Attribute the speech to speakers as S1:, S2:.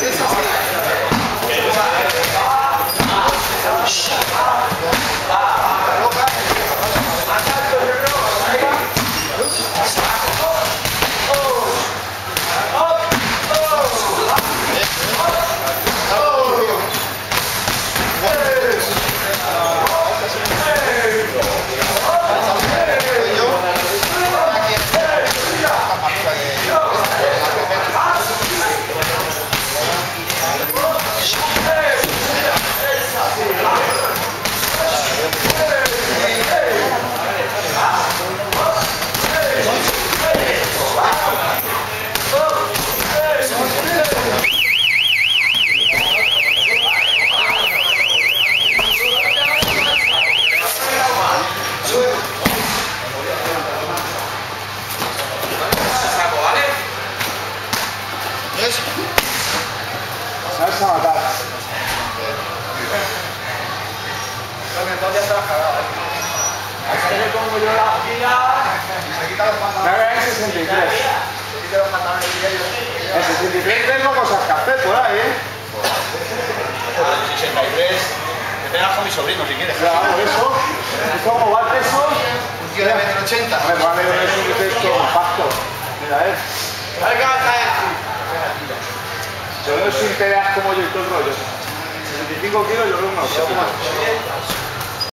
S1: Salsa matar.
S2: Entonces ya estás cagado. Así le pongo yo la fila. Se quita los pantalones.
S1: Me 63.
S2: Se quita los pantalones y
S1: En 63 tengo cosas que hacer por ahí, ¿eh?
S2: 63. Que te con mi sobrino si quieres.
S1: Claro, por eso. ¿Cómo va el peso?
S2: Un tío de 1,80 m.
S1: Vale, es un texto compacto. Mira, yo no soy interas como yo y todo el rollo. 65 kilos yo creo que no.